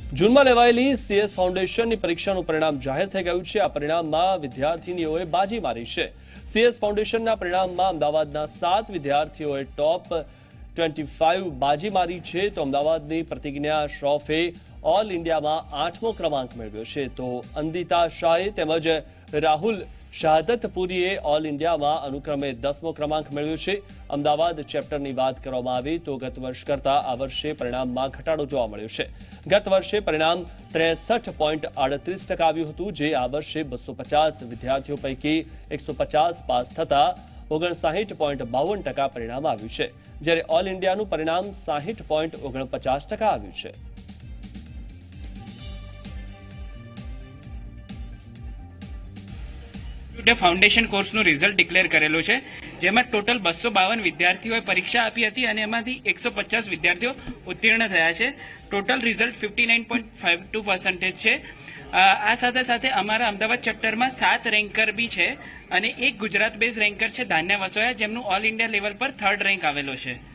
જૂનમાં લેવાયેલી સીએસ ફાઉન્ડેશનની પરીક્ષાનું પરિણામ જાહેર થઈ ગયું છે। આ પરિણામમાં વિદ્યાર્થીનીઓએ બાજી મારી છે। સીએસ ફાઉન્ડેશનના પરિણામમાં અમદાવાદના 7 વિદ્યાર્થીઓએ ટોપ 25 બાજી મારી છે। તો અમદાવાદની પ્રતિજ્ઞા શ્રોફે ઓલ ઇન્ડિયામાં 8મો ક્રમાંક મેળવ્યો છે, તો અંદિતા શાહે તેમજ રાહુલ શાહદતપુરીએ ઓલ ઇન્ડિયામાં અનુક્રમે 10મો ક્રમાંક મેળવ્યો છે। અમદાવાદ ચેપ્ટરની વાત કરવામાં આવે તો ગત વર્ષ કરતાં આ વર્ષે પરિણામમાં ઘટાડો જોવા મળ્યો છે। ગત વર્ષે પરિણામ 63.38% આવ્યું હતું, જે આ વર્ષે 250 વિદ્યાર્થીઓ પૈકી 150 પાસ થતા 59.52% પરિણામ આવ્યું છે, જ્યારે ઓલ ઇન્ડિયાનું પરિણામ 60.49% આવ્યું છે। ફાઉન્ડેશન કોર્સનું રિઝલ્ટ ડિક્લેર કરેલું છે, જેમાં ટોટલ 252 વિદ્યાર્થીઓએ પરીક્ષા આપી હતી અને એમાંથી 150 વિદ્યાર્થીઓ ઉત્તીર્ણ થયા છે। ટોટલ રિઝલ્ટ 59.52% છે। આ સાથે સાથે અમારા અમદાવાદ ચેપ્ટરમાં 7 રેન્કર બી છે અને એક ગુજરાત બેઝ રેન્કર છે ધાન્યા વસોયા, જેમનું ઓલ ઇન્ડિયા લેવલ પર 3rd રેન્ક આવેલો છે।